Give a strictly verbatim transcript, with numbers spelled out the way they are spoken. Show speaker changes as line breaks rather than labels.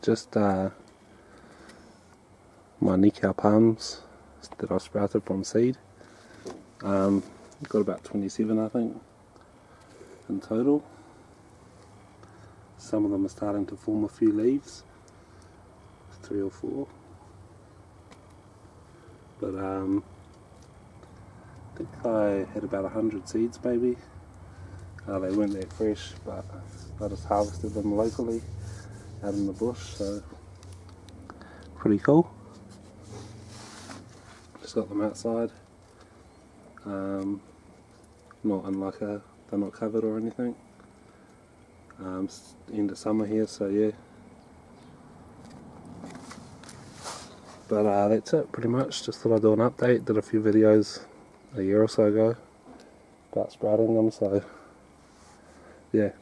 just uh, my Nikau palms that I sprouted from seed. Um, got about twenty-seven, I think, in total. Some of them are starting to form a few leaves, three or four. But um, I think I had about a hundred seeds maybe. Uh, they weren't that fresh, but I just harvested them locally out in the bush, so pretty cool. Just got them outside. Um, not in like a, they're not covered or anything. Um, it's end of summer here, so yeah. But uh, that's it pretty much. Just thought I'd do an update. Did a few videos a year or so ago about sprouting them, so yeah.